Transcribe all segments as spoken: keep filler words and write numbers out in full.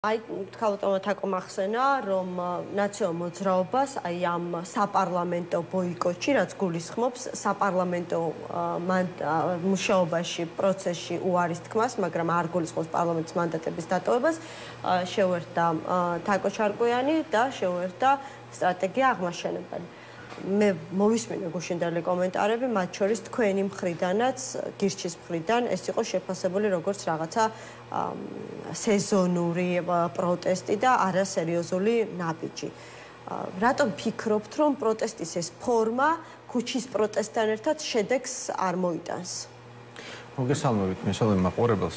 Აი, თქვა თაკო მახსენა, რომ ნაციონალურ მოძრაობას აი ამ საპარლამენტო ბოიკოტში, რაც გულისხმობს საპარლამენტო მუშაობაში, პროცესში უარის თქმას, მაგრამ არ გულისხმობს პარლამენტის მანდატების დატოვებას, შეუერთდა თაკო ჩარკვიანი და შეუერთდა სტრატეგია აღმაშენებელი. მე მოვისმინე გუშინდელი კომენტარები, მათ შორის თქვენი მხრიდანაც, გირჩის მხრიდან, ეს იყო შეფასებული როგორც რაღაცა სეზონური პროტესტი და არასერიოზული ნაბიჯი. რატომ ფიქრობთ, რომ პროტესტის ეს ფორმა ქუჩის პროტესტთან ერთად შედეგს არ მოიტანს? მოგესალმებით, მისალმებით მაყურებელს.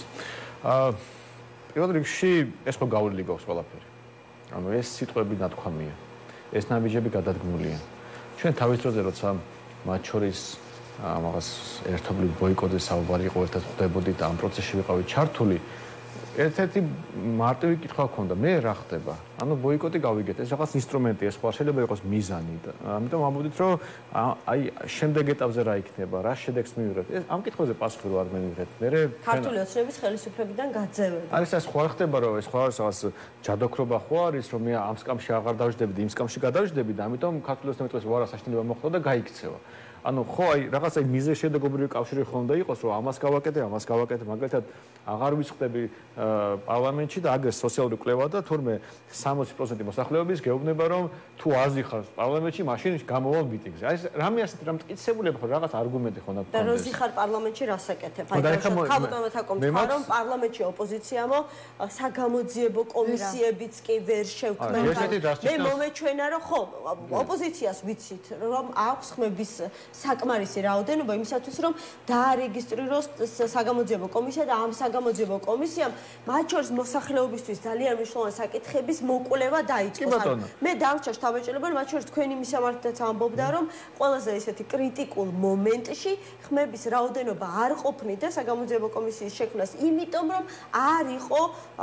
პირველ რიგში ეს ხო გავლილი გვაქვს ყველაფერი. ანუ ეს სიტყვები ნათქვამია. ეს ნაბიჯები გადადგმულია. ჩვენ თავის დროზე როცა მათ შორის ამას ერთობლივ ბოიკოტზე საუბარი იყო, ერთად ხვდებოდით და ამ პროცესში ვიყავით ჩართული, ერთ-ერთი მარტივი კითხვა ჰქონდა, მე რა ხდება? ანუ ბოიკოტი გავიგეთ, ეს რაღაც ინსტრუმენტია, სხვა შეიძლება იყოს მიზანი და ამიტომ ამბობდით, რომ აი შემდეგ ეტაპზე რა იქნება, რა შედეგს მივიღებთ. ეს ამ კითხვაზე პასუხი რო არ მივიღეთ. მე ქართული ოცნების ხელისუფლებიდან გაძევება. არის ეს სხვა ხდება, რომ ეს სხვა რაღაც ჯადოქრობა ხო არის, რომ მე ამ სკამში აღარ დავждები და იმ სკამში გადავждები და ამიტომ ქართული ოცნების უარა საშინელება მოხდა და გაიქცევა. ანუ ხო აი რაღაცა მიზეშედეგობრივი კავშირი ხონდა იყოს, რომ ამას გავაკეთე, ამას გავაკეთე, მაგალითად აღარ ვისხდები პარლამენტში და აგერ სოციალური კვლევა და თურმე სამოცი პროცენტი მოსახლეობის გეუბნება, რომ თუ აზრი ხარ პარლამენტში, მაშინ გამოვალ მიტინგზე. აი რამე ასეთ რამ მტკიცებულები ხო რაღაც არგუმენტი ხონდა და როზი ხარ პარლამენტში რასაკეთებ? აი ხალხო თაკომ თქვა, რომ პარლამენტში ოპოზიციამო საგამოძიებო კომისიებიც კი ვერ შევქმნა. მე მომეჩვენა, რომ ხო, ოპოზიციას ვიცით, რომ აქვს ხმების საკმარისი რაოდენობა იმისათვის, რომ დაარეგისტრიროს საგამოძიებო კომისია და ამ საგამოძიებო კომისიამ მათ შორის მოსახლეობისთვის ძალიან მნიშვნელოვანი საკითხების მოკვლევა დაიწყოს. მე დავჭა შთაბეჭდილება, მათ შორის თქვენი მისამართაც ამბობდა, რომ ყველაზე ესეთი კრიტიკულ მომენტში ხმების რაოდენობა არ ყოფნიდა საგამოძიებო კომისიის შექმნას, იმიტომ რომ არ იყო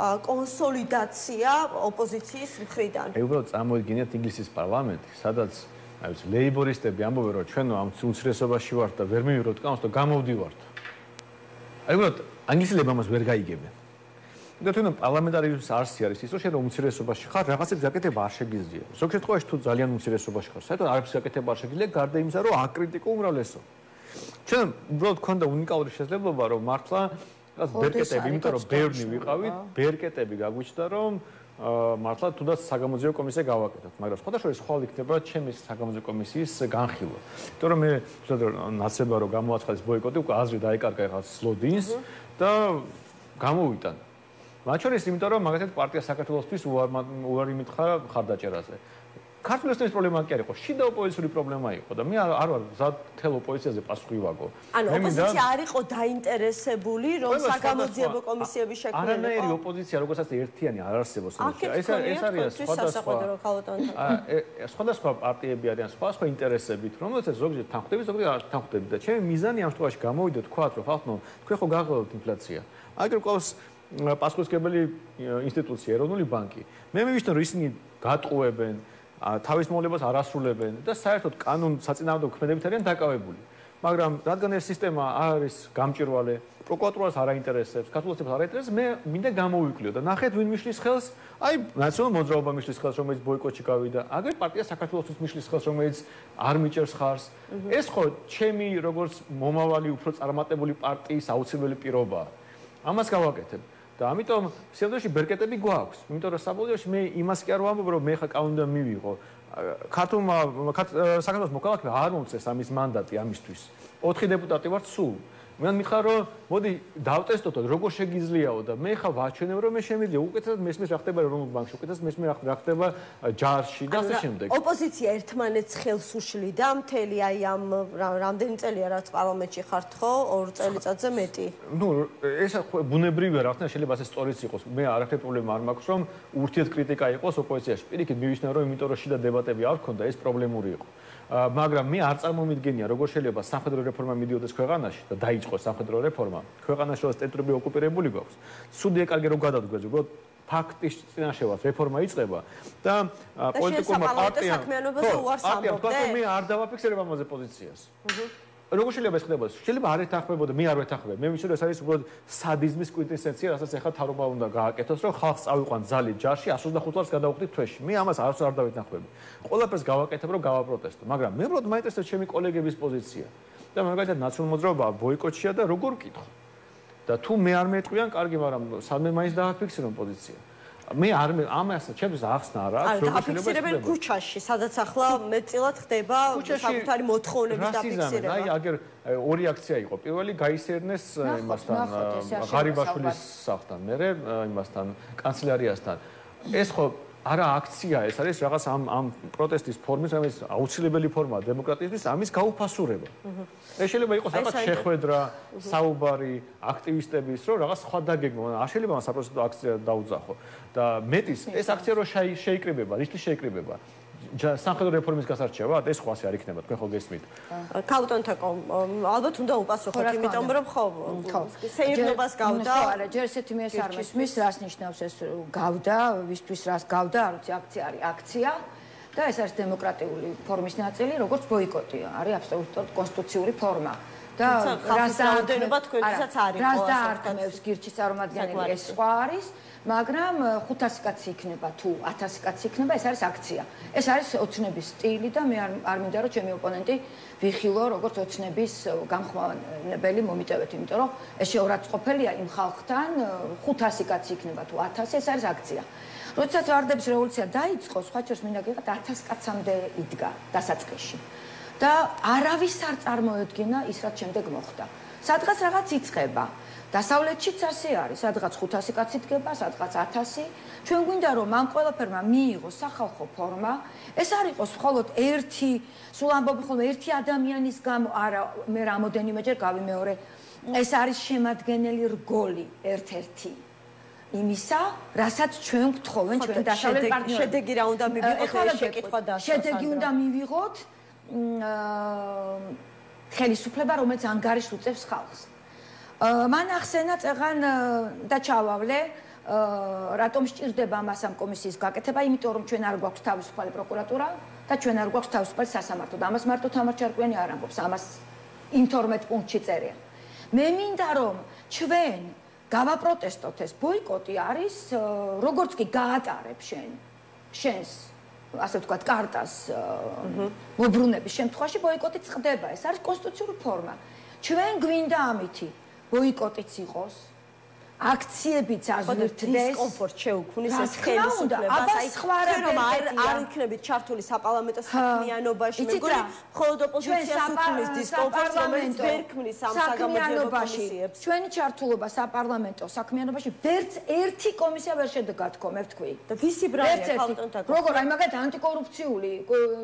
კონსოლიდაცია ოპოზიციის მხრიდან. აი უბრალოდ წამოიდგინეთ ინგლისის პარლამენტი, სადაც აი ლეიბორისტები ამბობენ, რომ ჩვენ ამ უმცირესობაში ვართ და ვერ მივიღებთ კანონს და გამოვდივართ. აი უბრალოდ ანგლისელები ამას ვერ გაიგებენ. და თუნდაც პარლამენტარიზმის არსი არის ის, რომ შენ უმცირესობაში ხარ, რაღაცებს გაკეთება არ შეგიძლია. ზოგ შემთხვევაში თუ ძალიან უმცირესობაში ხარ, საერთოდ არაფერს გაკეთება არ შეგიძლია, გარდა იმისა, რომ აკრიტიკულ უმრავლესო. ჩვენ უბრალოდ ქონდა უნიკალური შესაძლებლობა, რომ მართლა რაღაც ბერკეტები, იმიტომ რომ ბევრი ვიყავით, ბერკეტები გაგვიჩნდა, რომ მართლა თუნდაც საგამოძიებო კომისია გავაკეთოთ, მაგრამ სხვადასხვა ხვალ იქნება ჩემი საგამოძიებო კომისიის განხილვა. იმიტომ რომ მე ნაცება რომ გამოაცხადეს ბოიკოტი, უკვე აზრი დაიკარგა რაღაც სლოდინს და გამოვიტან. მათ შორის იმიტომ რომ მაგალითად პარტია საქართველოსთვის უარი მითხრა ხარდაჭერაზე. ქართული ოცნების პრობლემა კი არ იყო, შიდა ოპოზიციური პრობლემა იყო და მე არ ვარ მზად მთელ ოპოზიციაზე პასუხი ვაგო. ანუ ოპოზიცია არ იყო დაინტერესებული, რომ საგამოძიებო კომისიების შექმნა. არანაირი ოპოზიცია, როგორცაც ერთიანი არ არსებობს. ეს ეს არის სხვადასხვა სხვადასხვა პარტიები არიან, სხვადასხვა ინტერესებით, რომელსაც ზოგჯერ თანხმდები, ზოგჯერ არ თანხმდები და ჩემი მიზანი ამ შემთხვევაში გამოვიდა თქვათ, რომ ხალხო, თქვენ ხო გაღწევთ ინფლაცია. აგერ ყავს პასუხისმგებელი ინსტიტუცია, ეროვნული ბანკი. მე მივიშნე, რომ ისინი გატყუებენ თავის მოვლებას არ ასრულებენ და საერთოდ კანონ საწინააღმდეგო ქმედებით არიან დაკავებული. მაგრამ რადგან ეს სისტემა არის გამჭვირვალე, პროკურატურას არ აინტერესებს, ქართულ ოცნებას არ აინტერესებს, მე მინდა გამოვიკვლიო და ნახეთ ვინ მიშლის ხელს, აი ნაციონალურ მოძრაობა მიშლის ხელს, რომელიც ბოიკოტში გავიდა, აგერ პარტია საქართველოსთვის მიშლის ხელს, რომელიც არ მიჭერს ხარს. ეს ხო ჩემი როგორც მომავალი უფრო წარმატებული პარტიის აუცილებელი პირობაა. ამას გავაკეთებ. და ამიტომ სიამოვნებაში ბერკეტები გვაქვს. იმიტომ რომ საბოლოოში მე იმას კი არ ვამბობ, რომ მე ხა კანონიდან მივიღო. ქართულმა საქართველოს მოქალაქეებმა არ მომწეს ამის მანდატი ამისთვის. ოთხი დეპუტატი ვართ სულ. მე მითხრა რომ მოდი დავტესტოთ როგორ შეგიძლიაო და მე ხა ვაჩვენებ რომ მე შემიძლია უკეთესად მესმის რა ხდება ეროვნულ ბანკში, უკეთესად მესმის რა ხდება ჯარში და ასე შემდეგ. ოპოზიცია ერთმანეთს ხელს უშლიდა მთელი აი ამ რამდენი წელია რაც პარლამენტში ხართ ხო? ორ წელიწადზე მეტი. ნუ ეს ბუნებრივია რა ხდება, შეიძლება ასე სწორიც იყოს. მე არაფერი პრობლემა არ მაქვს რომ ურთიერთკრიტიკა იყოს ოპოზიციაში. პირიქით მივიშნე რომ იმიტომ რომ შიდა დებატები არ ქონდა, ეს პრობლემური იყო. მაგრამ მე არ წარმომიდგენია როგორ შეიძლება სამხედრო რეფორმა მიდიოდეს ქვეყანაში და დაიწყოს სამხედრო რეფორმა. ქვეყანაში რომ ტერიტორიები ოკუპირებული გვაქვს. სუდია კარგი რომ გადადგეს, უბრალოდ ფაქტის წინაშე ვართ, რეფორმა იწყება და პოლიტიკურმა პარტიამ საქმიანობაზე უარს ამბობდე. პარტიამ მე არ დავაფიქსირებ ამაზე პოზიციას. როგორ შეიძლება ეს ხდებოდეს? შეიძლება არ ეთანხმებოდა, მე არ ვეთანხმებ. მე ვიცი რომ ეს არის უბრალოდ სადიზმის კვინტესენცია, რასაც ახლა თავრობა უნდა გააკეთოს, რომ ხალხს წავიყვან ძალით ჯარში one hundred twenty-five წელს გადავხდით თვეში. მე ამას არც არ დავეთანხმები. ყველაფერს გავაკეთებ, რომ გავაპროტესტო, მაგრამ მე უბრალოდ მაინტერესებს ჩემი კოლეგების პოზიცია. და მაგალითად ნაციონალურ მოძრაობა ბოიკოტშია და როგორ ვკითხო. და თუ მე არ მეტყვიან, კარგი, მაგრამ სადმე მაინც დააფიქსირონ პოზიცია. მე არ ამას ჩემს ახსნა არა აქვს როგორ შეიძლება ფიქსირებენ ქუჩაში, სადაც ახლა მეტწილად ხდება საკუთარი მოთხოვნების დაფიქსირება. აი, აგერ ორი აქცია იყო. პირველი გაისერნეს იმასთან ღარიბაშვილის სახლთან, მერე იმასთან კანცელარიასთან. ეს ხო არა აქცია, ეს არის რაღაც ამ ამ პროტესტის ფორმის, რომელიც აუცილებელი ფორმაა დემოკრატიისთვის, ამის გაუფასურება. ეს შეიძლება იყოს რაღაც შეხვედრა, საუბარი აქტივისტების, რომ რაღაც სხვა დაგეგმვა, არ შეიძლება ამ საპროტესტო აქცია დაუძახო. და მეტის ეს აქცია რო შეიკრიბება, რისთვის შეიკრიბება? სამხედრო რეფორმის გასარჩევად, ეს ხო ასე არ იქნება, თქვენ ხო გესმით. ქაუტონთაკო, ალბათ უნდა უპასუხოთ, იმიტომ რომ ხო, სეირნობას გავდა. ხო, არა, ჯერ ესეთი მე ეს არ მესმის, რას ნიშნავს ეს გავდა, ვისთვის რას გავდა, არ ვიცი, აქცია არის აქცია და ეს არის დემოკრატიული ფორმის ნაწილი, როგორც ბოიკოტია, არის აბსოლუტურად კონსტიტუციური ფორმა. და რას დაადენება თქვენთვისაც არის რას დაარქმევს გირჩის წარმომადგენელი ეს სხვა არის, მაგრამ ხუთასი კაცი იქნება თუ ათასი კაცი იქნება, ეს არის აქცია. ეს არის ოცნების სტილი და მე არ მინდა რომ ჩემი ოპონენტი ვიხილო როგორც ოცნების გამხმოვანებელი მომიტევეთ, იმიტომ რომ ეს შეურაცხყოფელია იმ ხალხთან, ხუთასი კაცი იქნება თუ ათასი, ეს არის აქცია. როდესაც ვარდების რევოლუცია დაიწყო, სხვა შორის მინდა გითხრათ ათას კაცამდე იდგა დასაწყისში. და არავის არ წარმოედგინა ის რაც შემდეგ მოხდა. სადღაც რაღაც იწყება. დასავლეთშიც ასე არის, სადღაც ხუთასი კაცი დგება, სადღაც ათასი. ჩვენ გვინდა რომ ამ ყველაფერმა მიიღოს სახალხო ფორმა. ეს არ იყოს მხოლოდ ერთი, სულ ამბობ ხოლმე ერთი ადამიანის გამო, არა, მე რამოდენიმეჯერ გავიმეორე. ეს არის შემადგენელი რგოლი ერთ-ერთი იმისა, რასაც ჩვენ გთხოვენ ჩვენ დასავლეთ პარტნიორებს. შედეგი რა უნდა მივიღოთ ეს შეკითხვა დასასრულს. შედეგი უნდა მივიღოთ ხელისუფლება, რომელიც ანგარიშს უწევს ხალხს. მან ახსენა წეღან და ჩავავლე, რატომ სჭირდება მას ამ კომისიის გაკეთება, იმიტომ რომ ჩვენ არ გვაქვს თავისუფალი პროკურატურა და ჩვენ არ გვაქვს თავისუფალი სასამართლო. და ამას მარტო თამარ ჩარკვიანი არ ამბობს, ამას იმ თორმეტ პუნქტში წერია. მე მინდა რომ ჩვენ გავაპროტესტოთ, ეს ბოიკოტი არის, როგორც კი გაატარებ შენ შენს ასე ვთქვათ, კარტას მოbrunების შემთხვევაში ბოიკოტი წყდება. ეს არის კონსტიტუციური ფორმა. ჩვენ გვინდა ამითი ბოიკოტიც იყოს, აქციებიც აზრთდეს, დისკომფორტ შეუქმნის ეს ხელისუფლებას. აი, რომ არ არ იქნებით ჩართული საპარლამენტო საქმიანობაში, მეგონი, მხოლოდ ოპოზიციას უქმნის დისკომფორტს, რომელიც ვერ ქმნის ამ საგამოძიებო კომისიებს. ჩვენი ჩართულობა საპარლამენტო საქმიანობაში ვერც ერთი კომისია ვერ შედგა თქო, მე ვთქვი. და ვისი ბრალია ქალტონთაკო? როგორ, აი მაგათ ანტიკორუფციული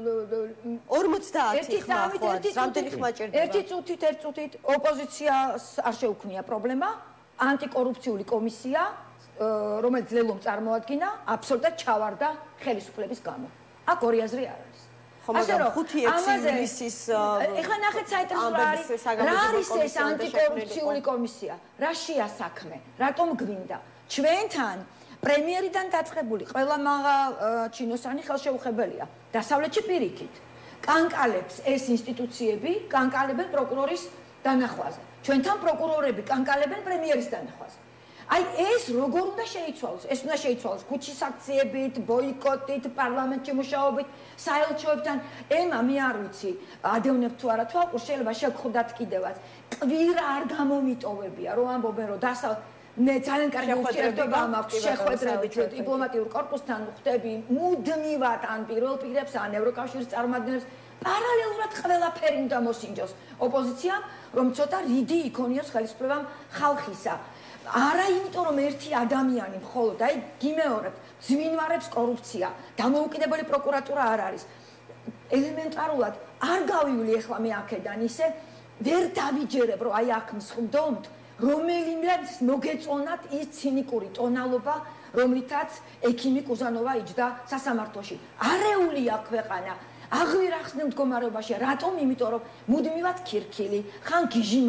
ორმოცდაათი ხმა ხო არის, რამდენი ხმა ჭირდება? ერთი წუთით, ერთ წუთით ოპოზიციას არ შეუქმნია პრობლემა. ანტიკორუფციული კომისია, რომელიც ლელომ წარმოადგინა, აბსოლუტურად ჩავარდა ხელისუფლების გამო. აქ ორი აზრი არ არის. ხო, მაგრამ ხუთი ივლისის ეხლა ნახეთ საინტერესო რა არის. რა არის ეს ანტიკორუფციული კომისია? რა შეა საქმე? რატომ გვინდა? ჩვენთან პრემიერიდან დაწყებული ყველა მაღა ჩინოსანი ხელშეუხებელია. დასავლეთში პირიქით. კანკალებს ეს ინსტიტუციები, კანკალებენ პროკურორის დანახვაზე. ჩვენთან პროკურორები კანკალებენ პრემიერის დანახვაზე. აი ეს როგორ უნდა შეიცვალოს? ეს უნდა შეიცვალოს ქუჩის აქციებით, ბოიკოტით, პარლამენტში მუშაობით, საელჩოებთან. ემა მე არ ვიცი, ადევნებ თუ არა, თვალყურს შეიძლება შეგხვდათ კიდევაც. კვირა არ გამომიტოვებია, რომ ამბობენ, რომ დასალ მე ძალიან კარგი ურთიერთობა მაქვს შეხვედრები ჩვენ დიპლომატიურ კორპუსთან ვხდები მუდმივად ან პირველ პირებს ან ევროკავშირის წარმომადგენლებს პარალელურად ყველაფერი უნდა მოსინჯოს ოპოზიციამ რომ ცოტა რიდი იქონიოს ხელისუფლებამ ხალხისა არა იმიტომ რომ ერთი ადამიანი მხოლოდ აი გიმეორებთ ძვინვარებს კორუფცია დამოუკიდებელი პროკურატურა არ არის ელემენტარულად არ გავივლი ახლა მე აქედან ისე ვერ დავიჯერებ რომ აი აქ მსხვდომთ რომელიმეც მოგეწონათ ის ცინიკური ტონალობა, რომლითაც ექიმი კუზანოვა იჯდა სასამართლოში. არეულია ქვეყანა, აღვირახსნე მდგომარეობაშია. რატომ? იმიტომ რომ მუდმივად ქირქილი, ხან გიჟი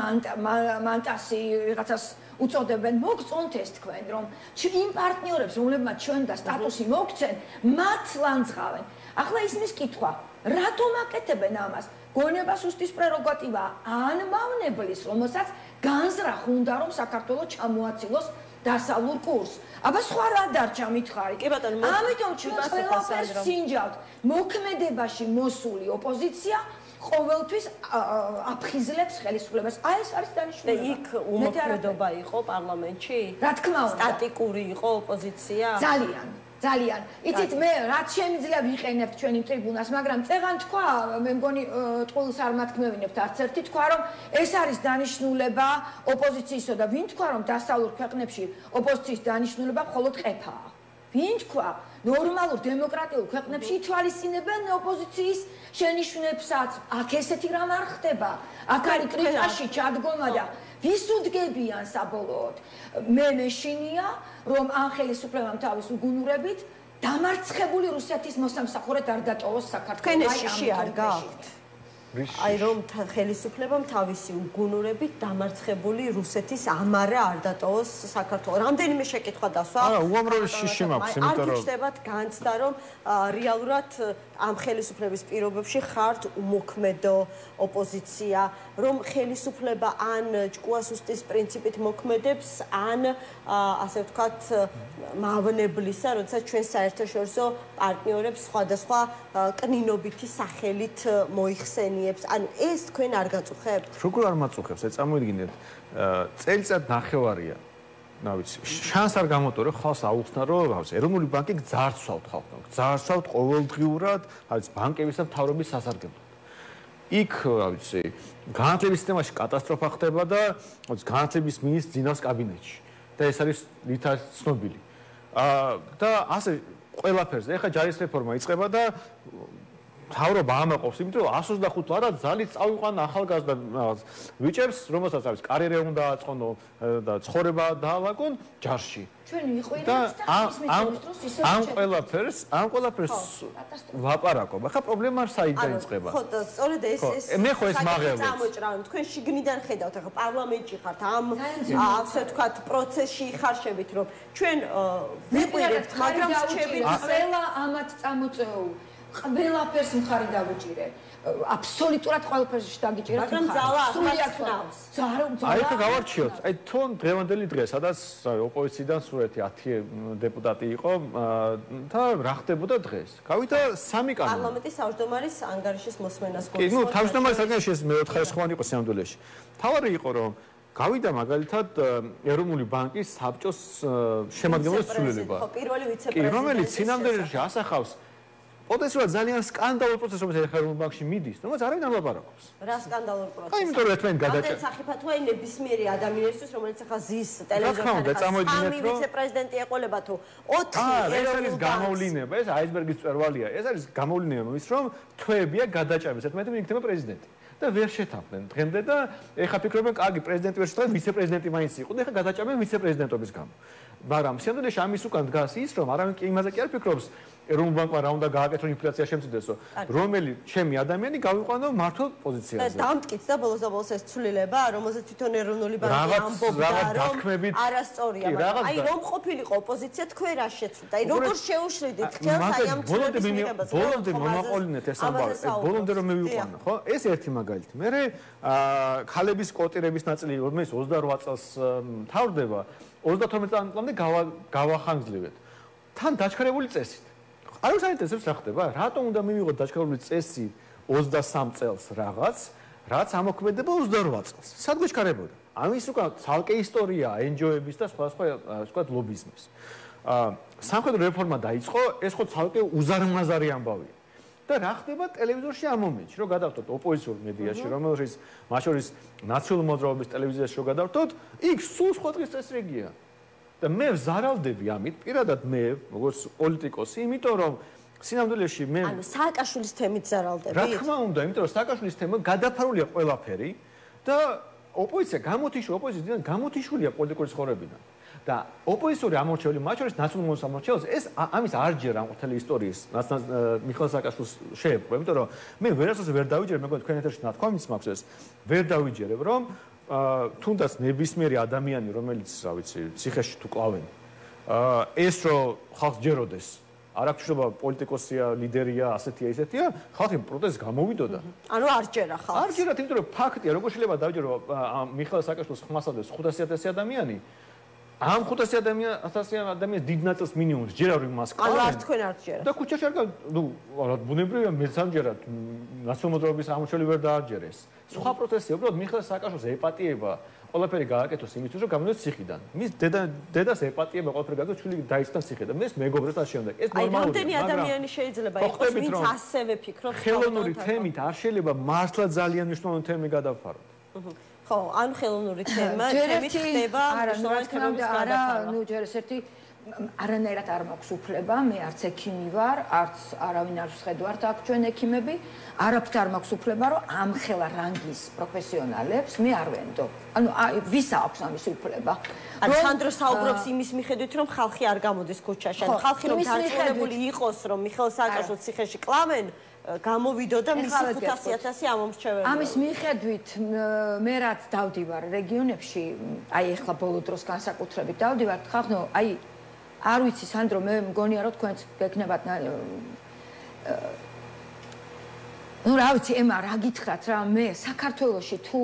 მანტასი რაღაცას უწოდებენ, მოგწონთ ეს თქვენ, რომ იმ პარტნიორებს, რომლებმაც ჩვენ და სტატუსი მოგცენ, მათ ლანძღავენ. ახლა ისმის კითხვა, რატომ აკეთებენ ამას? გონება სუსტის პრეროგატივა ან მავნებლის, რომელსაც განზრახ უნდა რომ საქართველოს ჩამოაცილოს დასავლურ კურსს. აბა სხვა რა დარჩა მითხარი? კი ბატონო, ამიტომ ჩვენ ყველაფერს სინჯავთ. მოქმედებაში მოსული ოპოზიცია ყოველთვის აფხიზლებს ხელისუფლებას. აი ეს არის დანიშნულება. იქ უმოქმედობა იყო პარლამენტში? რა თქმა უნდა. სტატიკური იყო ოპოზიცია? ძალიან. ძალიან. იცით მე რაც შემიძლია ვიყენებთ ჩვენ იმ ტრიბუნას, მაგრამ წეღან თქვა, მე მგონი ტყუილს არ მათქმევინებთ არც ერთი თქვა, რომ ეს არის დანიშნულება ოპოზიციისა და ვინ თქვა, რომ დასავლურ ქვეყნებში ოპოზიციის დანიშნულება მხოლოდ ყეფაა. ვინ თქვა? ნორმალურ დემოკრატიულ ქვეყნებში ითვალისწინებენ ოპოზიციის შენიშვნებსაც. აქ ესეთი რამ არ ხდება. აქ არის კრიტიკაში ჩადგომა და ვის უდგებიან საბოლოოდ? მე მეშინია, რომ ამ ხელისუფლებამ თავის უგუნურებით დამარცხებული რუსეთის მოსამსახურედ არ დატოვოს საქართველოს. ქენეში არ გაქვთ. აი რომ ხელისუფლებამ თავისი უგუნურებით დამარცხებული რუსეთის ამარა არ დატოვოს საქართველოს. რამდენიმე შეკითხვა დასვა. არა, უამრავი შიში მაქვს, იმიტომ რომ არ გიჩნდებათ განცდა, რომ რეალურად ამ ხელისუფლების პირობებში ხართ უმოქმედო ოპოზიცია, რომ ხელისუფლება ან ჭკუასუსტის პრინციპით მოქმედებს, ან ასე ვთქვათ, მავნებლისა, როდესაც ჩვენ საერთაშორისო პარტნიორებს სხვადასხვა კნინობითი სახელით მოიხსენიებს. ანუ ეს თქვენ არ გაწუხებთ? როგორ არ მაწუხებს? აი წარმოიდგინეთ, წელიწად ნახევარია. რა ვიცი, შანს არ გამოტორე, ხალხს აუხსნა, რომ რა ვიცი, ეროვნული ბანკი გძარცვავთ ხალხთან. გძარცვავთ ყოველდღიურად, რა ვიცი, ბანკების და მთავრობის სასარგებლოდ. იქ, რა ვიცი, განათლების სისტემაში კატასტროფა ხდება და რა ვიცი, განათლების მინისტრს ძინავს კაბინეტში. და ეს არის ვითარ ცნობილი. აა და ასე ყველაფერზე. ეხლა ჯარის რეფორმა იწყება და მთავრობა ამაყობს, იმიტომ რომ ასოცი და ხუთი ლარად ძალით წავიყვანა ახალგაზრდა ვიჭებს, რომელსაც არის კარიერა უნდა აწყონო და ცხოვრება დაალაგონ ჯარში. ჩვენ ვიყვირებთ და ამ ყველაფერს, ამ ყველაფერს ვაპარაკობ. ახლა პრობლემა საიდან იწყება? ხო, და სწორედ ეს ეს მე ხო ეს მაღელვებს. წამოჭრან, თქვენ შიგნიდან ხედავთ, ახლა პარლამენტში ხართ, ამ ასე ვთქვათ, პროცესში ხარშებით, რომ ჩვენ ვიყვირებთ, მაგრამ რჩებით ყველა ამათ წამოწეულ ყველაფერს მხარი დავუჭირე. აბსოლუტურად ყველაფერში დაგიჭირეთ. მაგრამ ძალა ახლა ხნავს. აი ეს გავარჩიოთ. აი თონ დღევანდელი დღე, სადაც ოპოზიციიდან სულეთი ათი დეპუტატი იყო და რა ხდებოდა დღეს? გავიდა სამი კანონი. პარლამენტის თავმჯდომარის ანგარიშის მოსმენას გულისხმობ. კი, ნუ თავმჯდომარის ანგარიში ეს მეოთხარისხოვანი იყო სინამდვილეში. თავარი იყო რომ გავიდა მაგალითად ეროვნული ბანკის საბჭოს შემადგენლობის ცვლილება. ხო, პირველი ვიცე-პრეზიდენტი. კი, რომელიც სინამდვილეში ასახავს პოტენციალურად ძალიან სკანდალურ პროცესს, რომელიც ეროვნულ ბანკში მიდის, რომელიც არავინ არ ლაპარაკობს. რა სკანდალურ პროცესი? აი, იმიტომ რომ ერთმანეთ გადაჭერა. ამ სახიფათოა ნებისმიერი ადამიანისთვის, რომელიც ახლა ზის ტელევიზორთან სამი ვიცე-პრეზიდენტი ეყოლება თუ ოთხი ეროვნულ ბანკს. ეს არის გამოვლინება, ეს აისბერგის მწვერვალია. ეს არის გამოვლინება იმის, რომ თვეებია გადაჭერების, ერთმანეთთან იქნება პრეზიდენტი. და ვერ შეთანხმდნენ დღემდე და ეხა ფიქრობენ, კარგი, პრეზიდენტი ვერ შეთანხმდა, ვიცე-პრეზიდენტი მაინც იყო და ეხა გადაჭამენ ვიცე-პრეზიდენტობის გამო. მაგრამ სინამდვილეში ამის უკან დგას ის, რომ არავინ კი იმაზე კი არ ფიქრობს, ეროვნულ ბანკმა რა უნდა გააკეთო ინფლაცია შემცირდესო, რომელი ჩემი ადამიანი გავიყვანო მართლ პოზიციაზე. და დამტკიცდა ბოლოს და ბოლოს ეს ცვლილება, რომელზეც თვითონ ეროვნული ბანკი ამბობდა, რომ არასწორია, მაგრამ აი რომ ყოფილიყო ოპოზიცია, თქვენ რა შეცვლით? აი როგორ შეუშლიდით ხელს აი ამ ცვლილების მიღებას? ბოლომდე მომაყოლინეთ ეს ამბავი, ბოლომდე რომ მივიყვანო, ხო? ეს ერთი მაგალითი. მერე ქალების კოტირების ნაწილი, რომელიც ოცდაოთხ წელს მთავრდება, ოცდათორმეტ წლამდე გავახანგრძლივეთ. თან დაჩქარებული წესით. არ საინტერესებს რა ხდება? რატომ უნდა მივიღოთ დაჩქარებული წესი ოცდასამ წელს რაღაც, რაც ამოქმედება ოცდაოთხ წელს? სად გვეჩქარებოდა? ამის უკან ცალკე ისტორია ენჯოების და სხვა სხვა სხვა ლობიზმის. აა სამხედრო რეფორმა დაიწყო, ეს ხო ცალკე უზარმაზარი ამბავია. და რა ხდება ტელევიზორში ამ მომენტში, რომ გადავთოთ ოპოზიციურ მედიაში, რომელიც მათ შორის ნაციონალური მოძრაობის ტელევიზიაში რო გადავთოთ, იქ სულ სხვა დღის წესრიგია. და მე ვზარავდები ამით, პირადად მე, როგორც პოლიტიკოსი, იმიტომ რომ სინამდვილეში მე ანუ სააკაშვილის თემით ზარავდებით? რა თქმა უნდა, იმიტომ რომ სააკაშვილის თემა გადაფარულია ყველაფერი და ოპოზიცია გამოთიშული, ოპოზიციიდან გამოთიშულია პოლიტიკური ცხოვრებიდან. და და ოპოზიციური ამორჩეველი მათ შორის ნაციონალურ სამორჩეველს ეს ამის არ ჯერა მთელი ისტორიის მიხეილ სააკაშვილს შეეპყრო, იმიტომ რომ მე ვერასოდეს ვერ დავიჯერებ, მეგონა თქვენ ეთერში ნათქვამიც მაქვს ეს, ვერ დავიჯერებ, რომ თუნდაც ნებისმიერი ადამიანი, რომელიც, რა ვიცი, ციხეში თუ კლავენ, ეს რომ ხალხს ჯეროდეს, არ აქვს შეიძლება პოლიტიკოსია, ლიდერია, ასეთია, ისეთია, ხალხი პროტესტს გამოვიდოდა. ანუ არ ჯერა ხალხს. არ ჯერათ, იმიტომ რომ ფაქტია, როგორ შეიძლება დავიჯერო მიხეილ სააკაშვილს ხმასადებს ხუთასი ათასი ადამიანი, ამ ხუთასი ადამიანის დიდ ნაწილს მინიმუმს ჯერა რომ მას ყავს. ანუ არ თქვენ არ ჯერა. და ქუჩაში არ გავა, ნუ ბუნებრივია მეც არ ჯერა, ნაციონალურობის ამორჩეველი ვერ დააჯერეს. სხვა პროცესია, უბრალოდ მიხეილ სააკაშვილს ეპატიება ყველაფერი გააკეთოს იმისთვის, რომ გამოდოს ციხიდან. მის დედა დედას ეპატიება ყველაფერი გააკეთოს, ჩვილი დაიცდან ციხიდან. მე მეგობრებს და შემდეგ. ეს ნორმალურია. აი, რამდენი ადამიანი შეიძლება იყოს, ვინც ასევე ფიქრობს, ხელოვნური თემით არ შეიძლება მართლა ძალიან მნიშვნელოვანი თემი გადავფაროთ. ხო, ანუ ხელოვნური თემა, თემით ხდება მნიშვნელოვანი თემების გადაფარვა. ნუ ჯერ ერთი არანაირად არ მაქვს უფლება, მე არც ექიმი ვარ, არც არავინ არ ვხედავთ აქ ჩვენ ექიმები, არაფრით არ მაქვს უფლება, რომ ამ ხელა რანგის პროფესიონალებს მე არ ვენდო. ანუ ვის აქვს ამის უფლება? ანუ სანდრო საუბრობს იმის მიხედვით, რომ ხალხი არ გამოდის ქუჩაში, ანუ ხალხი რომ დარწმუნებული იყოს, რომ მიხეილ სააკაშვილს ციხეში კლავენ, გამოვიდოდა მისი ხუთასი ათასი ამომრჩეველი. ამის მიხედვით მე რაც დავდივარ რეგიონებში, აი ეხლა ბოლო დროს განსაკუთრებით დავდივარ, ხახნო, აი არ ვიცი სანდრო, მე მგონია რომ თქვენც გეკნებათ ну, რა ვიცი, ემა რა გითხრათ რა, მე საქართველოში თუ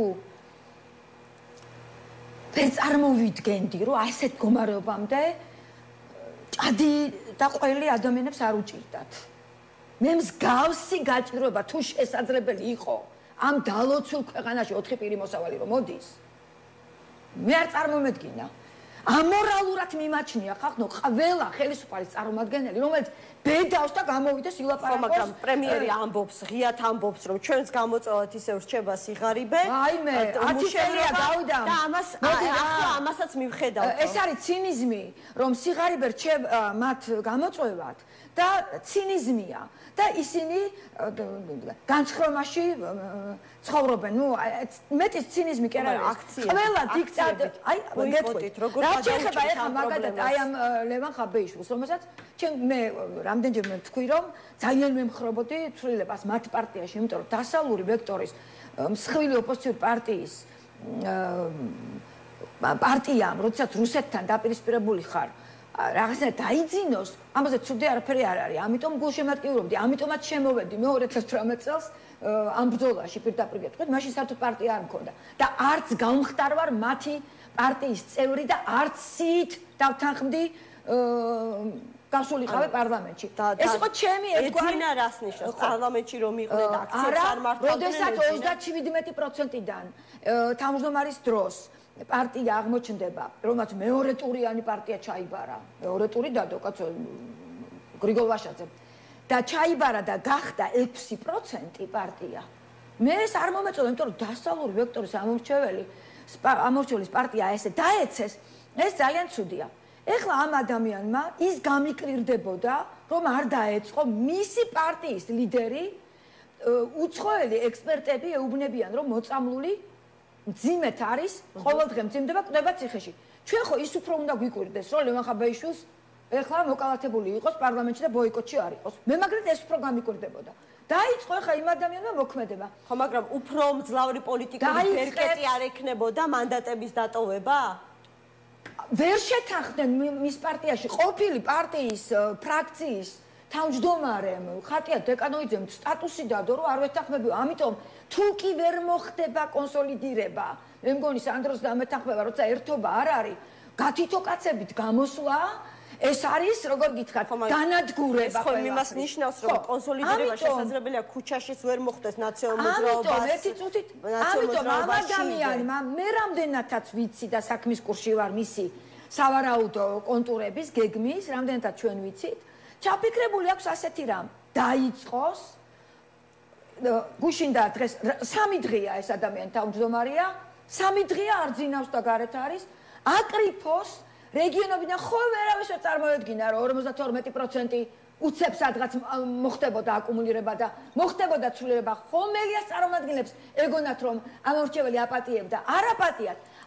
ვერ წარმოვიდგენდი, რომ ასეთ მდგომარეობამდე ჭადი და ყველი ადამიანებს არ უჭირდათ. მე მსგავსი გაჭირვება თუ შესაძლებელი იყო ამ დალოცულ ქვეყანაში ოთხი პირი მოსავალი რომ მოდის, მე არ წარმომედგინა. ამორალურად მიმაჩნია ხახნო ყველა ხელისუფალის წარმომადგენელი, რომელიც ბედავს და გამოვიდეს ილაპარაკოს. ხო, მაგრამ პრემიერი ამბობს, ღიად ამბობს, რომ ჩვენს გამოწვევად ისე ვრჩება სიღარიბე. აი მე, ათი წელია გავიდა და ამას ახლა ამასაც მივხედავთ. ეს არის ცინიზმი, რომ სიღარიბე რჩება მათ გამოწვევად და ცინიზმია და ისინი განცხრომაში ცხოვრობენ. ნუ მეტის ცინიზმი კი არა აქციები. ყველა დიქტატორი, აი გეტყვით, რა შეიძლება ეხა მაგალითად აი ამ ლევან ხაბეიშვილს, რომელსაც ჩვენ მე რამდენჯერმე ვთქვი, რომ ძალიან მემხრობოდი ცვლილებას მათ პარტიაში, იმიტომ რომ დასავლური ვექტორის მსხვილი ოპოზიციური პარტიის პარტიამ, როდესაც რუსეთთან დაპირისპირებული ხარ, რაღაცნაირად დაიძინოს, ამაზე ცუდი არაფერი არ არის. ამიტომ გულშემატკივრობდი, ამიტომაც შემოვედი მე ორი ათას თვრამეტ წელს ამ ბრძოლაში პირდაპირ გეტყვით, მაშინ საერთოდ პარტია არ მქონდა და არც გამხდარ ვარ მათი პარტიის წევრი და არც სიით დავთანხმდი გასულიყავე პარლამენტში. ეს იყო ჩემი ერთგვარი ეძინა რას ნიშნავს პარლამენტში რომ იყვნენ და აქციებს არ მართავდნენ. როდესაც ოცდაშვიდმეტი პროცენტიდან თავმჯდომარის დროს პარტია აღმოჩნდება, რომელსაც მეორე ტურიანი პარტია ჩაიბარა. მეორე ტური დადო კაცო გრიგოლ ვაშაძემ. და ჩაიბარა და გახდა ექვსი პროცენტი პარტია. მე ეს არ მომეწონა, იმიტომ რომ დასავლური ვექტორის ამორჩეველი ამორჩეველის პარტია ესე დაეცეს, ეს ძალიან ცუდია. ეხლა ამ ადამიანმა ის გამიკვირდებოდა, რომ არ დაეწყო მისი პარტიის ლიდერი, უცხოელი ექსპერტები ეუბნებიან, რომ მოწამლული მძიმედ არის, ყოველდღე მძიმდება, კვდება ციხეში. ჩვენ ხო ის უფრო უნდა გვიკვირდეს, რომ ლევან ხაბეიშვილს ეხლა მოკალათებული იყოს პარლამენტში და ბოიკოტში არ იყოს. მე მაგრად ეს უფრო გამიკვირდებოდა. დაიწყო ეხლა იმ ადამიანმა მოქმედება. ხო, მაგრამ უფრო მძლავრი პოლიტიკური ბერკეტი არ ექნებოდა მანდატების დატოვება? ვერ შეთანხმდნენ მის პარტიაში ყოფილი პარტიის ფრაქციის თავმჯდომარემ ხატია დეკანოიძემ სტატუსი დადო, რომ არ ვეთანხმებია. ამიტომ თუ კი ვერ მოხდება კონსოლიდირება, მე მგონი სანდროს დამეთანხმება, როცა ერთობა არ არის, გათითო კაცებით გამოსვლა, ეს არის, როგორ გითხრათ, განადგურება. ხო, იმას ნიშნავს, რომ კონსოლიდირება შესაძლებელია ქუჩაშიც ვერ მოხდეს ნაციონალურ მოძრაობას. ამიტომ ერთი წუთით, ამიტომ ამ ადამიანმა მე რამდენადაც ვიცი და საქმის კურსში ვარ მისი სავარაუდო კონტურების, გეგმის, რამდენადაც ჩვენ ვიცით, ჩაფიქრებული აქვს ასეთი რამ. დაიწყოს გუშინ და დღეს სამი დღეა ეს ადამიანი თავმჯდომარეა, სამი დღეა არ ძინავს და გარეთ არის, აკრიფოს რეგიონებიდან ხო ვერავის ვერ წარმოედგინა, რომ ორმოცდათორმეტი პროცენტი უცებ სადღაც მოხდებოდა აკუმულირება და მოხდებოდა ცვლილება. ხომელიას წარმომადგენლებს ეგონათ, რომ ამორჩეველი აპატიებდა. არ აპატიათ.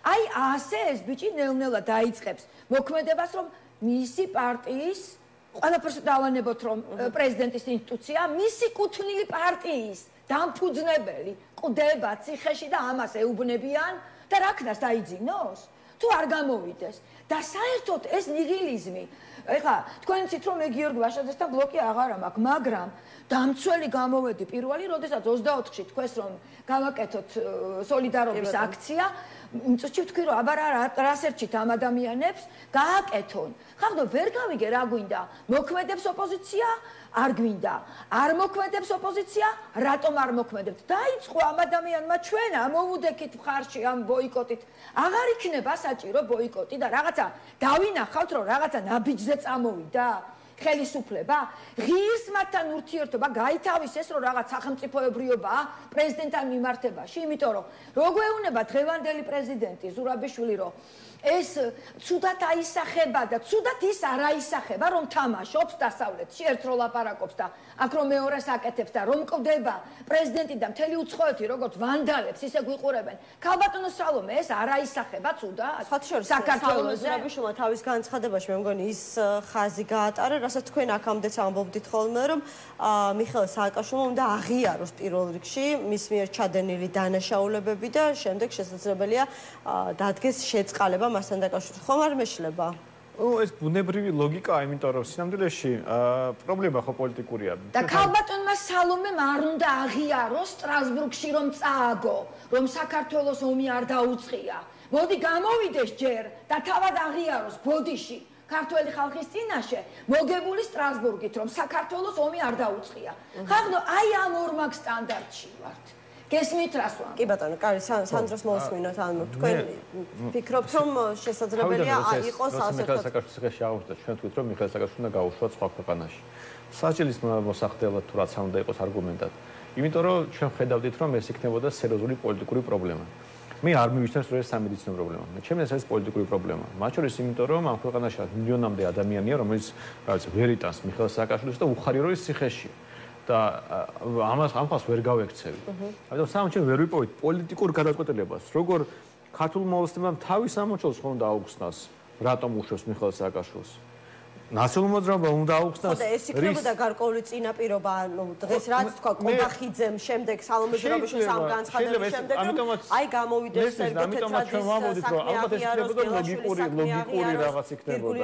აი ასე ეს ბიჭი ნელ-ნელა დაიწყებს მოქმედებას, რომ მისი პარტიის ყველაფერს დავანებოთ, რომ პრეზიდენტის ინსტიტუცია მისი კუთვნილი პარტიის დამფუძნებელი ყდება ციხეში და ამას ეუბნებიან და რა ქნას დაიძინოს? თუ არ გამოვიდეს და საერთოდ ეს ნიგილიზმი, ეხლა თქვენ იცით რომ მე გიორგი ვაშაძესთან ბლოკი აღარ მაქვს, მაგრამ დამცველი გამოვედი პირველი, როდესაც ოცდაოთხში თქვენს რომ გავაკეთოთ სოლიდარობის აქცია, იმ წუთში ვთქვი რომ აბა რას ერჩით ამ ადამიანებს გააკეთონ. ხახდო ვერ გავიგე რა გვინდა, მოქმედებს ოპოზიცია, არ გვინდა, არ მოქმედებს ოპოზიცია, რატომ არ მოქმედებთ? დაიწყო ამ ადამიანმა ჩვენ ამოვუდექით მხარში ამ ბოიკოტით. აღარ იქნება საჭირო ბოიკოტი და რაღაცა დავინახავთ რომ რაღაცა ნაბიჯზე წამოვიდა ხელისუფლება, ღირს მათთან ურთიერთობა გაითავისეს რომ რაღაც სახელმწიფოებრიობაა პრეზიდენტთან მიმართებაში, იმიტომ რომ რო გვეუბნება დღევანდელი პრეზიდენტი ზურაბიშვილი რომ ეს ცუდად აისახება და ცუდად ის არ აისახება რომ თამაშობს დასავლეთში, ერთ რო ლაპარაკობს და აქ რომ მეორეს აკეთებს და რომ ყდება პრეზიდენტი და მთელი უცხოეთი როგორც ვანდალებს ისე გვიყურებენ. ქალბატონო სალომე ეს არ აისახება ცუდად საქართველოს ზურაბიშვილმა თავის განცხადებაში მე მგონი ის ხაზი გაატარა, რასაც თქვენ აქამდეც ამბობდით ხოლმე რომ მიხეილ სააკაშვილმა უნდა აღიაროს პირველ რიგში მის მიერ ჩადენილი დანაშაულებები და შემდეგ შესაძლებელია დადგეს შეწყალება მასთან დაკავშირებით. ხომ არ მეშლება? ეს ბუნებრივი ლოგიკაა, იმიტომ რომ სინამდვილეში პრობლემა ხო პოლიტიკურია. და ქალბატონმა სალომემ არ უნდა აღიაროს სტრასბურგში რომ წააგო, რომ საქართველოს ომი არ დაუწყია. მოდი გამოვიდეს ჯერ და თავად აღიაროს ბოდიში ქართველი ხალხის წინაშე მოგებული სტრასბურგით, რომ საქართველოს ომი არ დაუწყია. ხახდო აი ამ ორმაგ სტანდარტში ვართ. გესმით რას ვამბობ? კი ბატონო, კარი, სანდროს მოვსმინოთ, ანუ თქვენ ფიქრობთ რომ შესაძლებელია იყოს ასე ვთქვათ. საქართველოს ციხეში აღვსდა, ჩვენ ვთქვით რომ მიხეილ სააკაშვილმა უნდა გაუშვათ სხვა ქვეყანაში. საჭილის მოსახდელად თუ რაც უნდა იყოს არგუმენტად. იმიტომ რომ ჩვენ ხედავდით რომ ეს იქნებოდა სერიოზული პოლიტიკური პრობლემა. მე არ მივიჩნევს რომ ეს სამედიცინო პრობლემა. ჩემს ეს არის პოლიტიკური პრობლემა. მათ შორის იმიტომ რომ ამ ქვეყანაში მილიონამდე ადამიანია, რომელიც რაღაც ვერ იტანს მიხეილ სააკაშვილს და უხარია რომ ის ციხეშია. და ამას ამხას ვერ გავექცევი. ამიტომ სამჩენ ვერ ვიპოვით პოლიტიკურ გადაწყვეტილებას, როგორ ქართულ მოძრაობამ თავის სამოჩელს ხომ დააუხსნას, რატომ უშვებს მიხეილ სააკაშვილს. ნაციონალურ მოძრაობამ უნდა აუხსნას. ხო და ეს იქნებოდა გარკვეული წინაპირობა, ანუ დღეს რაც თქვა კობახიძემ, შემდეგ სალომე ზურაბიშვილის ამ განცხადების შემდეგ, აი გამოვიდეს სერგო ლოგიკური ლოგიკური რაღაც იქნებოდა.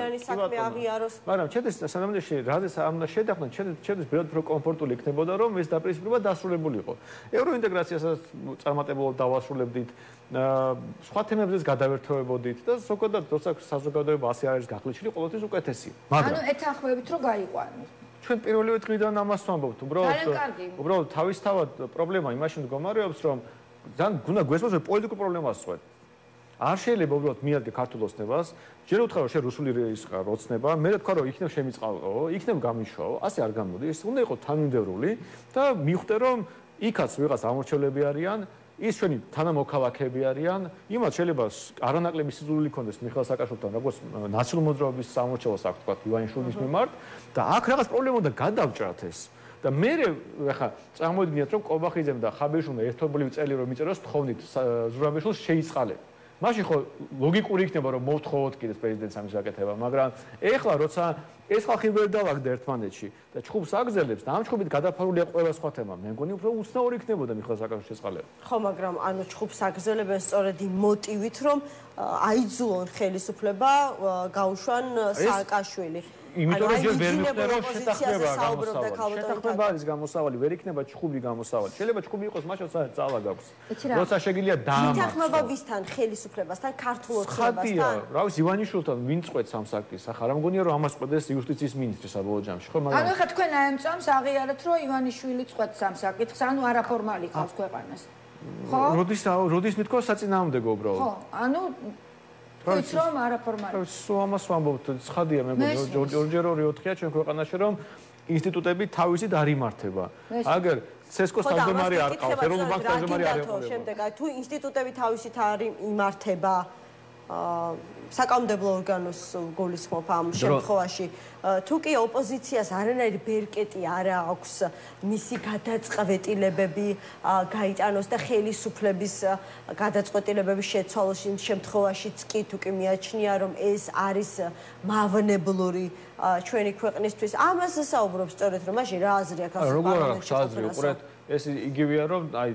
მაგრამ ჩემთვის სანამდეში რაზეც ამ უნდა შედახნათ, ჩემთვის ბევრად უფრო კომფორტული იქნებოდა, რომ ეს დაპირისპირება დასრულებულიყო. ევროინტეგრაციასაც წარმატებულად დავასრულებდით. სხვა თემებზეც გადავერთოვებოდით და ზოგადად როცა საზოგადოება ასე არის გახლიჩილი, ყოველთვის უკეთესია. ანუ ეთანხმებით რომ გაიყვანოს. ჩვენ პირველივე დღიდან ამას ვამბობთ, უბრალოდ უბრალოდ თავისთავად პრობლემა იმაში მდგომარეობს, რომ ძალიან გუნდა გვესმოს რომ პოლიტიკურ პრობლემას ვწვეთ. არ შეიძლება უბრალოდ მიადგე ქართულ ოცნებას, ჯერ უთხრა რომ შენ რუსული ის ხარ ოცნება, მე თქვა რომ იქნებ შემიწყალო, იქნებ გამიშვაო, ასე არ გამოდის, უნდა იყოს თანმიმდევრული და მიხვდე რომ იქაც ვიღაც ამორჩევლები არიან. ის ჩვენი თანამოქალაქეები არიან, იმათ შეიძლება არანაკლები სიძულვილი ქონდეს მიხეილ სააკაშვილთან, როგორც ნაციონალურ მოძრაობის სამორჩევლოს აქვს თქვა ივანიშვილის მიმართ და აქ რაღაც პრობლემა უნდა გადავჭრათ ეს. და მე ახლა წარმოვიდგინეთ რომ კობახიძემ და ხაბეიშვილმა ერთობლივ წელი რომ მიწეროს თხოვნით ზურაბიშვილს შეიწყალეთ. მაშინ ხო ლოგიკური იქნება რომ მოვთხოვოთ კიდეს პრეზიდენტს ამის გაკეთება, მაგრამ ეხლა როცა ეს ხალხი ვერ დავაგდა ერთმანეთში და ჩხუბს აგზელებს და ამ ჩხუბით გადაფარულია ყველა სხვა თემა, მე მგონი უფრო უცნაური იქნებოდა მიხეილ სააკაშვილის შეწყალება. ხო, მაგრამ ანუ ჩხუბს აგზელებენ სწორედ იმ მოტივით, რომ აიძულონ ხელისუფლება გაუშვან სააკაშვილი. იმიტომ რომ ჯერ ვერ მიხდე რომ შეთანხმება გამოსავალი. შეთანხმება არის გამოსავალი, ვერ იქნება ჩხუბი გამოსავალი. შეიძლება ჩხუბი იყოს მაშინ სადაც ძალა გაქვს. როცა შეგიძლია დაამარცხო. შეთანხმება ვისთან, ხელისუფლებასთან, ქართულ ოცნებასთან. ხადია, რა ვიცი, ივანიშვილთან ვინ წყვეტს ამ საქმეს? ახლა რა მგონია რომ ამას წყვეტეს იუსტიციის მინისტრი საბოლოო ჯამში, ხო, მაგრამ ანუ ხა თქვენ ამ წამს აღიარეთ რომ ივანიშვილი წყვეტს ამ საკითხს, ანუ არაფორმალი ყავს ქვეყანას. ხო? როდის როდის მithქვა საწინააღმდეგო უბრალოდ. ხო, ანუ ის რომ არაფორმალი. სულ ამას ვამბობთ, ცხადია მე მგონი ორჯერ ორი ოთხია ჩვენ ქვეყანაში რომ ინსტიტუტები თავისით არ იმართება. აგერ ცესკოს თავმჯდომარე არ ყავს, ეროვნულ ბანკს თავმჯდომარე არ ეყოლება. შემდეგ აი თუ ინსტიტუტები თავისით არ იმართება საკანონმდებლო ორგანოს გულისხმობ ამ შემთხვევაში თუ კი ოპოზიციას არანაირი ბერკეტი არ აქვს მისი გადაწყვეტილებები გაიტანოს და ხელისუფლების გადაწყვეტილებების შეცვალოს შემთხვევაშიც კი თუ კი მიაჩნია რომ ეს არის მავნებლური ჩვენი ქვეყნისთვის ამას საუბრობ სწორედ რომ მაშინ რა აზრი აქვს როგორ აქვს აზრი უყურეთ ეს იგივეა რომ აი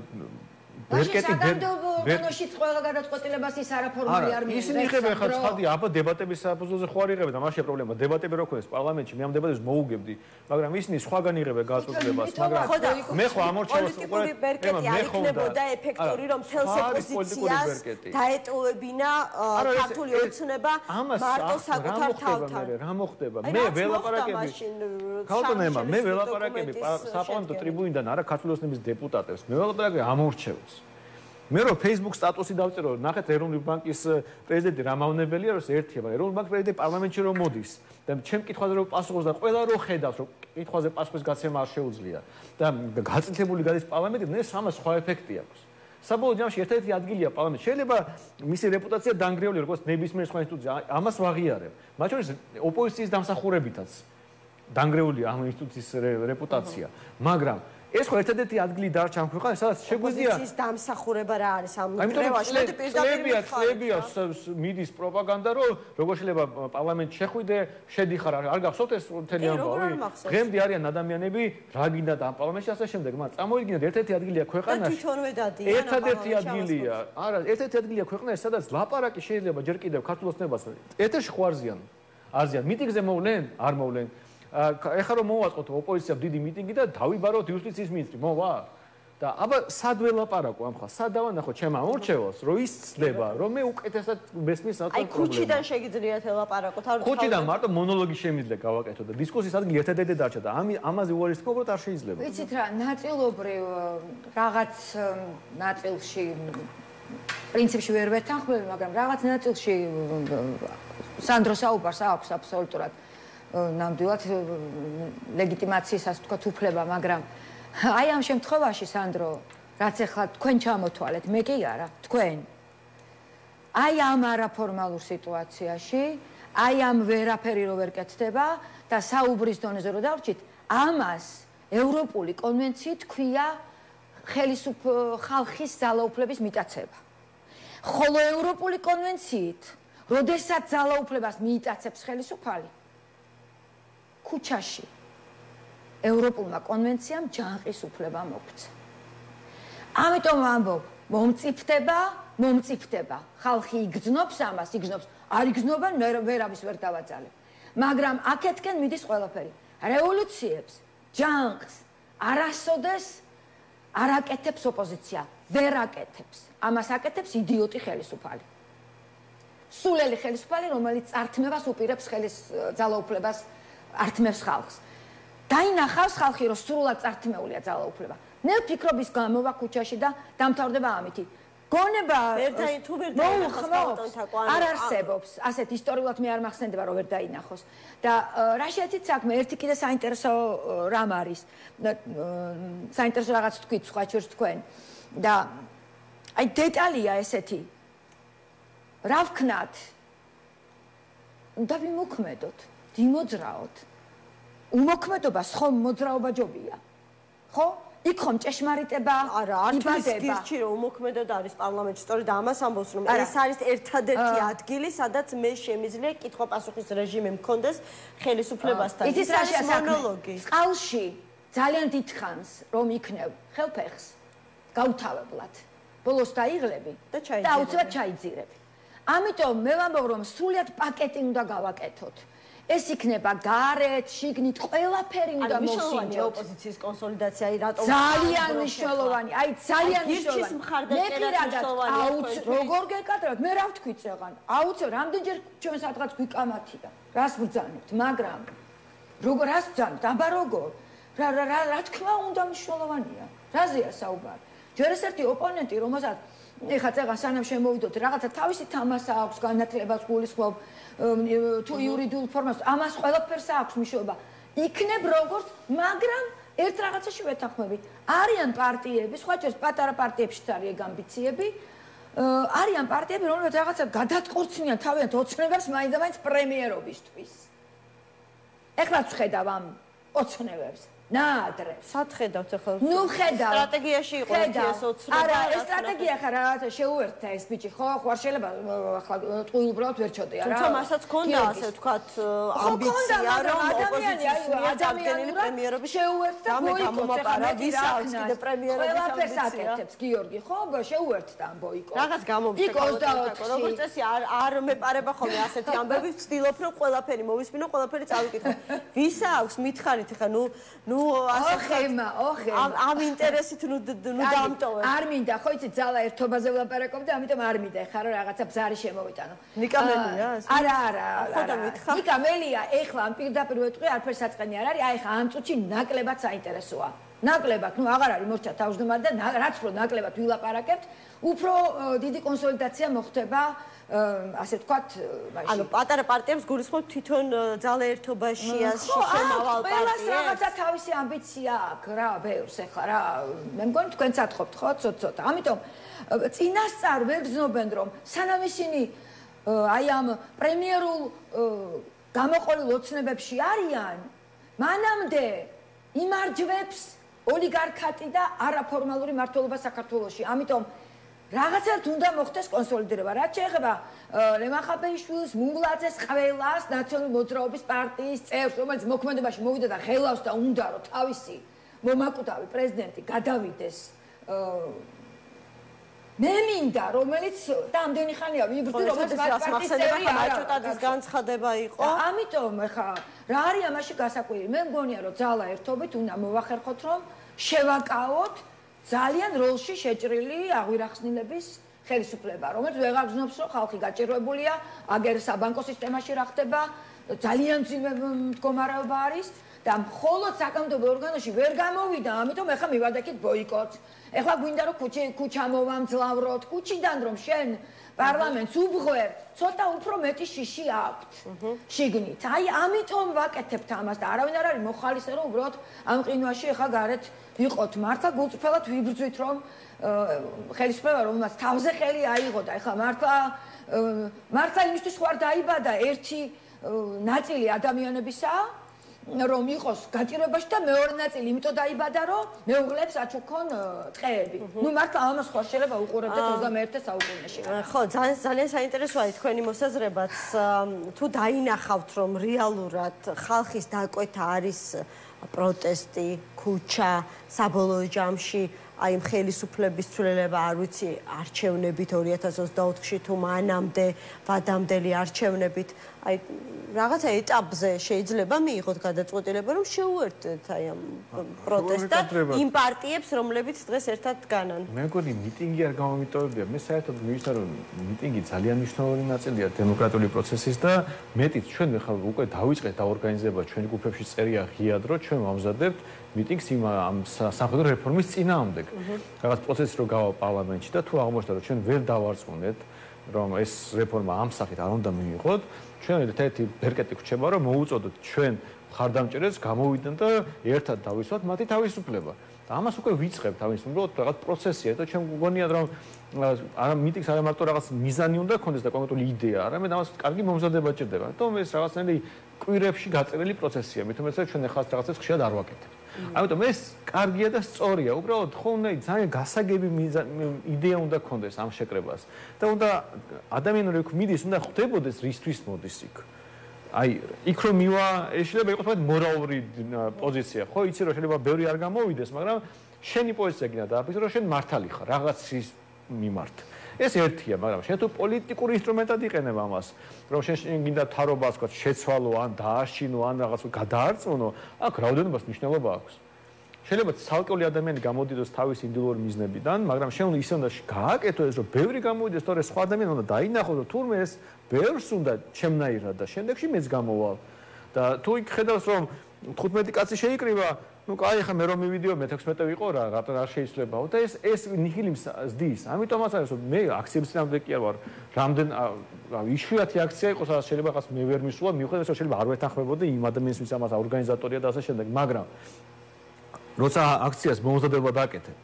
ბერკეტი ბერკეტიშიც ყველა გადაწყვეტილებას ის არაფორმალი არ მიიღებს. ისინი იღებენ ხა ცხადი აბა დებატების საფუძველზე ხო არ იღებენ და მაშინ პრობლემა დებატები რო ქონდეს პარლამენტში მე ამ დებატებს მოუგებდი მაგრამ ისინი სხვაგან იღებენ გადაწყვეტილებას მაგრამ მე ხო ამორჩევას პოლიტიკური ბერკეტი არ იქნებოდა ეფექტური რომ თელს ოპოზიციას დაეტოვებინა ქართული ოცნება მარტო საკუთარ თავთან რა მოხდება მე ველაპარაკები ქალტონემა მე ველაპარაკები საპარლამენტო ტრიბუნიდან არა ქართული ოცნების დეპუტატებს მე ველაპარაკები ამორჩევს მე რო Facebook სტატუსი დავწერო, ნახეთ ეროვნული ბანკის პრეზიდენტი რა მავნებელია, რომ ერთია, მაგრამ ეროვნული ბანკის პრეზიდენტი პარლამენტში რომ მოდის და ჩემ კითხვაზე რომ პასუხობს და ყველა რო ხედავს, რომ კითხვაზე პასუხის გაცემა არ შეუძლია და გაწითლებული გადის პარლამენტი, ეს ამას სხვა ეფექტი აქვს. საბოლოო ჯამში ერთ-ერთი ადგილია პარლამენტში. შეიძლება მისი რეპუტაცია დანგრეული როგორც ნებისმიერ სხვა ინსტიტუცია, ამას ვაღიარებ. მათ შორის ოპოზიციის დამსახურებითაც დანგრეული ამ ინსტიტუციის რეპუტაცია, მაგრამ ეს ხო ერთადერთი ადგილი დარჩა ამ ქვეყანაში, სადაც შეგვიძლია ოპოზიციის დამსახურება რა არის ამ კრევაში, მოდი პირდაპირ ხლებია მიდის პროპაგანდა, რომ როგორ შეიძლება პარლამენტში შეხვიდე, შედიხარ, არ გახსოვთ ეს მთელი ამბავი? დღემდე არიან ადამიანები, რა გინდათ ამ პარლამენტში ასე შემდეგ, მაგრამ წამოიგინეთ ერთადერთი ადგილია ქვეყანაში. თვითონვე დადიან. ერთადერთი ადგილია, არა, ერთადერთი ადგილია ქვეყანაში, სადაც ლაპარაკი შეიძლება ჯერ კიდევ ქართულ ოცნებას ეთერში ხო არზიან? არზიან. მიტინგზე მოვლენ? არ მოვლენ. ეხლა რომ მოვაწყოთ ოპოზიციამ დიდი მიტინგი და დავიბაროთ იუსტიციის მინისტრი, მოვა? და აბა სად ველაპარაკო ამ ხალხს? სად დავანახო ჩემ ამორჩევას, რომ ის ცდება, რომ მე უკეთესად მესმის საერთოდ პრობლემა. აი ქუჩიდან შეგიძლიათ ელაპარაკოთ, არ ქუჩიდან მარტო მონოლოგი შემიძლია გავაკეთო და დისკუსიის ადგილი ერთადერთი დარჩა და ამაზე უარესობა უბრალოდ არ შეიძლება. ვიცით რა, ნაწილობრივ რაღაც ნაწილში პრინციპში ვერ ვეთანხმები, მაგრამ რაღაც ნაწილში სანდრო საუბარს აქვს აბსოლუტურად ნამდვილად ლეგიტიმაციის ასე ვთქვათ უფლება, მაგრამ აი ამ შემთხვევაში სანდრო, რაც ახლა თქვენ ჩამოთვალეთ, მე კი არა, თქვენ. აი ამ არაფორმალურ სიტუაციაში, აი ამ ვერაფერი რო ვერ კეთდება და საუბრის დონეზე რო დავრჩით, ამას ევროპული კონვენციით ქვია ხელისუფლების ხალხის ძალაუფლების მიტაცება. ხოლო ევროპული კონვენციით, როდესაც ძალაუფლებას მიიტაცებს ხელისუფალი ქუჩაში ევროპულმა კონვენციამ ჯანყის უფლება მოგვცა. ამიტომ ამბობ, მომწიფდება, მომწიფდება. ხალხი იგრძნობს ამას, იგრძნობს. არ იგრძნობენ, ვერავის ვერ დავაძალებ. მაგრამ აქეთკენ მიდის ყველაფერი. რევოლუციებს, ჯანყს არასოდეს არ აკეთებს ოპოზიცია, ვერ აკეთებს. ამას აკეთებს იდიოტი ხელისუფალი. სულელი ხელისუფალი, რომელიც წართმევას უპირებს ხელის ძალაუფლებას ართმევს ხალხს. დაინახავს ხალხი, რომ სრულად წართმეულია ძალაუფლება. მე ვფიქრობ ის გამოვა ქუჩაში და დამთავრდება ამითი. გონება მოუხმობს, არ არსებობს. ასეთ ისტორიულად მე არ მახსენდება, რომ ვერ დაინახოს. და რა შეეცით საქმე, ერთი კიდე საინტერესო რამ არის. საინტერესო რაღაც თქვით, სხვა შორს თქვენ. და აი დეტალია ესეთი. რა ვქნათ? და ვიმოქმედოთ. დიმოძრაოთ. უმოქმედობა ხომ მოძრაობა ჯობია. ხო? იქ ხომ ჭეშმარიტება არა, არც გირჩი რომ უმოქმედოდ არის პარლამენტში, სწორედ ამას ამბობს რომ ეს არის ერთადერთი ადგილი, სადაც მე შემიძლია კითხვა-პასუხის რეჟიმი მქონდეს ხელისუფლებასთან. ის არის მონოლოგი. წყალში ძალიან დიდხანს რომ იქნევ ხელფეხს გავთავებლად. ბოლოს დაიღლები და აუცილებლად ჩაიძირები. ამიტომ მე ვამბობ რომ სრულად პაკეტი უნდა გავაკეთოთ. ეს იქნება გარეთ, შიგნით, ყველაფერი უნდა მოვსინჯოთ. ოპოზიციის კონსოლიდაცია, აი რატომ ძალიან მნიშვნელოვანი, აი ძალიან მნიშვნელოვანი. მე პირადად აუცილებლად როგორ გეკადრებთ? მე რა ვთქვით წეღან? აუცილებლად რამდენჯერ ჩვენ სადღაც გვიკამათია. რას ბრძანებთ? მაგრამ როგორ რას ბრძანებთ? აბა როგორ? რა რა რა თქმა უნდა მნიშვნელოვანია. რაზეა საუბარი? ჯერ ეს ერთი ოპონენტი, რომელსაც ეხა წეღან სანამ შემოვიდოთ, რაღაცა თავისი თამასა აქვს, განათლებას გულისხმობ, თუ იურიდიულ ფორმას, ამას ყველაფერს აქვს მნიშვნელობა. იქნებ როგორც, მაგრამ ერთ რაღაცაში ვეთანხმები. არიან პარტიები, სხვა შორის პატარა პარტიებშიც არის ეგ ამბიციები, არიან პარტიები, რომლებიც რაღაცა გადატკორცნიან თავიანთ ოცნებებს მაინც-მაინც პრემიერობისთვის. ეხლა ვხედავ ამ ოცნებებს. ნაადრე. სად ხედავთ ახლა? ნუ ხედავ. სტრატეგიაში იყო ეს ოცნება. არა, ეს სტრატეგია ხა რაღაცა შეუერთდა ეს ბიჭი, ხო? ხო არ შეიძლება ახლა ტყუილ უბრალოდ ვერ ჩოდია რა. თუმცა მასაც ქონდა ასე ვთქვათ ამბიცია რომ ოპოზიციის ადამიანი პრემიერობის შეუერთდა ბოიკოტს ახლა ვის აქვს კიდე პრემიერობის ყველაფერს აკეთებს გიორგი, ხო? შეუერთდა ამ ბოიკოტს. რაღაც გამომწვევა. როგორც წესი არ არ მეპარება ხოლმე ასეთი ამბები, ვცდილობ რომ ყველაფერი მოვისმინო, ყველაფერი წავიკითხო. ვის აქვს მითხარით ხა ნუ ნუ ოხემა, ოხემა. ამ ინტერესით ნუ ნუ დამტოვე. არ მინდა, ხო იცი, ძალა ერთობაზე ვლაპარაკობდი, ამიტომ არ მინდა ხა რომ რაღაცა ბზარი შემოვიტანო. ნიკამელია? არა, არა, არა. ნიკამელია, ეხლა ამ პირდაპირ ვეტყვი, არაფერს საწყენი არ არის, აი ხა ამ წუთში ნაკლებად საინტერესოა. ნაკლებად, ნუ აღარ არის მორჩა თავმჯდომარე და რაც რო ნაკლებად ვილაპარაკებთ, უფრო დიდი კონსოლიდაცია მოხდება ასე ვთქვათ, მაშინ. ანუ პატარა პარტიებს გულისხმობ თვითონ ძალა ერთობაშია შემავალ პარტიებს. ყველას რაღაცა თავისი ამბიცია აქვს რა, ბევრს ეხლა რა. მე მგონი თქვენც ატყობთ ხო, ცოტ-ცოტა. ამიტომ წინასწარ ვერ გზნობენ რომ სანამ ისინი აი ამ პრემიერულ გამოყოლილ ოცნებებში არიან, მანამდე იმარჯვებს ოლიგარქატი და არაფორმალური მმართველობა საქართველოში. ამიტომ რაღაცად უნდა მოხდეს კონსოლიდირება. რაც შეეხება ლევან ხაბეიშვილის, მუმლაძეს, ყველას ნაციონალური მოძრაობის პარტიის წევრს, რომელიც მოქმედებაში მოვიდა და ხელავს და უნდა რომ თავისი მომაკვდავი პრეზიდენტი გადავიდეს. მე მინდა, რომელიც და ამდენი ხანია ვიბრძვი, რომელიც პარტიის წევრი არა. მაჭუტაძის განცხადება იყო. ამიტომ ხა რა არის ამაში გასაკვირი? მე მგონია რომ ძალა ერთობით უნდა მოვახერხოთ რომ შევაკავოთ ძალიან როლში შეჭრილი აღვირახსნილების ხელისუფლება, რომელიც ვეღარ გზნობს, რომ ხალხი გაჭირვებულია, აგერ საბანკო სისტემაში რა ხდება, ძალიან ძიმე მდგომარეობა არის და მხოლოდ საკანონმდებლო ორგანოში ვერ გამოვიდა, ამიტომ ეხლა მივადექით ბოიკოტს. ეხლა გვინდა რომ ქუჩა მოვამძლავროთ, ქუჩიდან რომ შენ პარლამენტს უბღვერ, ცოტა უფრო მეტი შიში აქვთ შიგნით. აი ამიტომ ვაკეთებთ ამას და არავინ არ არის მოხალისე რომ უბრალოდ ამ ყინვაში ეხლა გარეთ ვიყოთ. მართლა გულწრფელად ვიბრძვით რომ ხელისუფლება რომელმაც თავზე ხელი აიღო და ეხლა მართლა მართლა იმისთვის ხوار დაიბადა ერთი ნაწილი ადამიანებისა რომ იყოს გაჭირვებაში და მეორე ნაწილი იმიტომ დაიბადა რომ მეუღლებს აჩუქონ ტყეები. ნუ მართლა ამას ხوار შეიძლება უყურებდეთ ოცდამეერთე საუკუნეში. ხო, ძალიან ძალიან საინტერესოა თქვენი მოსაზრებაც. თუ დაინახავთ რომ რეალურად ხალხის დაკვეთა არის პროტესტი, ქუჩა, საბოლოო ჯამში აი ამ ხელისუფლების ცვლილება, არ ვიცი, არჩევნებით ორი ათას ოცდაოთხში თუ მანამდე ვადამდელი არჩევნებით, აი რაღაცა ეტაპზე შეიძლება მიიღოთ გადაწყვეტილება, რომ შეუერთდეთ აი ამ პროტესტს და იმ პარტიებს, რომლებიც დღეს ერთად დგანან. მე მგონი მიტინგი არ გამომიტოვებია. მე საერთოდ მივიჩნდა, რომ მიტინგი ძალიან მნიშვნელოვანი ნაწილია დემოკრატიული პროცესის და მეტიც ჩვენ ხა უკვე დავიწყეთ დაორგანიზება ჩვენი გუფებში წერია ღიად, რომ ჩვენ ვამზადებთ მიტინგს იმ ამ სამხედრო რეფორმის წინააღმდეგ. რაღაც პროცესი რო გავა პარლამენტში და თუ აღმოჩნდა რომ ჩვენ ვერ დავარწმუნეთ რომ ეს რეფორმა ამ სახით არ უნდა მიიღოთ, ჩვენ ერთ-ერთი ბერკეტი გვჩება რომ მოუწოდოთ ჩვენ მხარდამჭერებს გამოვიდნენ და ერთად დავისვათ მათი თავისუფლება. და ამას უკვე ვიწყებთ, ამის უბრალოდ რაღაც პროცესია და ჩვენ გგონიათ რომ არა მიტინგს არა მარტო რაღაც მიზანი უნდა ქონდეს და კონკრეტული იდეა, არამედ ამას კარგი მომზადება ჭირდება. თუმცა ეს რაღაცნაირი კვირებში გაწერილი პროცესია, მით უმეტეს ჩვენ ახლა რაღაცას ხშირად არ ვაკეთებთ. ამიტომ ეს კარგია და სწორია. უბრალოდ ხო უნდა ძალიან გასაგები იდეა უნდა ქონდეს ამ შეკრებას. და უნდა ადამიანური იქ მიდის, უნდა ხვდებოდეს რისთვის მოდის იქ. აი, იქ რომ მივა, შეიძლება იყოს მათ მორალური პოზიცია. ხო, იცი რომ შეიძლება ბევრი არ გამოვიდეს, მაგრამ შენი პოზიცია გინდა დააფიქსო, რომ შენ მართალი ხარ რაღაცის მიმართ. ეს ერთია, მაგრამ შენ თუ პოლიტიკური ინსტრუმენტად იყენებ ამას, რომ შენ გინდა თარობას თქვა შეცვალო ან დააშინო ან რაღაც გადაარწმუნო, აქ რაოდენობას მნიშვნელობა აქვს. შეიძლება ცალკეული ადამიანი გამოდიდოს თავის ინდივიდუალური მიზნებიდან, მაგრამ შენ უნდა ისე უნდა გააკეთო ეს, რომ ბევრი გამოვიდეს, თორე სხვა ადამიანი უნდა დაინახოს, რომ თურმე ეს ბევრს უნდა ჩემნაირად და შემდეგში მეც გამოვალ. და თუ იქ ხედავს, რომ თხუთმეტი კაცი შეიკრიბა, ну, кай, ხა მე რომ მივიდიო მეთექვსმეტე ვიყო რა, რატო არ შეიძლებაო და ეს ეს ნიჰილიმს ზდის. ამიტომაც არის რომ მე აქციების წინამდე კი არ ვარ. რამდენ იშვიათი აქცია იყოს, სადაც შეიძლება ხას მე ვერ მისულა, მიუხედავად რომ შეიძლება არ ვეთანხმებოდი იმ ადამიანის ვის ამას ორგანიზატორია და ასე შემდეგ, მაგრამ როცა აქციას მომზადება დაკეთე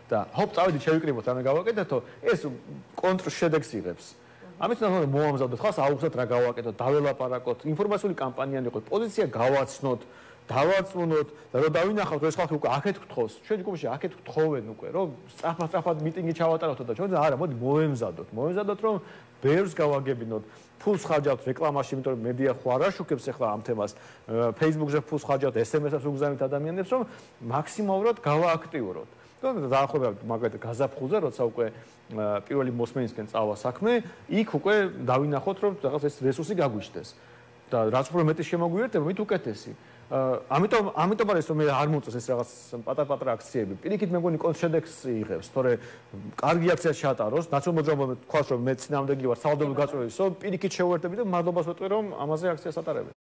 და ჰოპ წავედით შევიკრიბოთ რამე გავაკეთეთო, ეს კონტრშედეგს იღებს. ამით თქმა უნდა მოამზადოთ, ხალხს აუგზავთ რა გავაკეთოთ, დაველაპარაკოთ, ინფორმაციული კამპანია იყო, პოზიცია გავაცნოთ, დავარწმუნოთ და რომ დავინახავთ ეს ხალხი უკვე აქეთ გთხოვს, ჩვენი ჯგუფში აქეთ გთხოვენ უკვე, რომ სწრაფად-სწრაფად მიტინგი ჩავატაროთ და ჩვენ არა, მოდი მოვემზადოთ, მოვემზადოთ რომ ბევრს გავაგებინოთ, ფულს ხარჯავთ რეკლამაში, იმიტომ რომ მედია ხო არ აშუქებს ახლა ამ თემას, Facebook-ზე ფულს ხარჯავთ, es em es-ებს უგზავნით ადამიანებს, რომ მაქსიმალურად გავააქტიუროთ. და დაახლოებით მაგალითად გაზაფხულზე, როცა უკვე პირველი მოსმენისკენ წავა საქმე, იქ უკვე დავინახოთ, რომ რაღაც ეს რესურსი გაგვიჩნდეს. და რაც უფრო მეტი შემოგვიერთება, მით უკეთესი. ამიტომ ამიტომ არის რომ მე არ მოწეს ეს რაღაც პატარ-პატარა აქციები. პირიქით მე მგონი კონტრშედეგს იღებს, თორე კარგი აქცია ჩატაროს, ნაციონალურ მოძრაობამ თქვას რომ მე წინააღმდეგი ვარ, სავალდებულო გაწევრისო, პირიქით შევერთები და მადლობას ვეტყვი რომ ამაზე აქციას ატარებენ.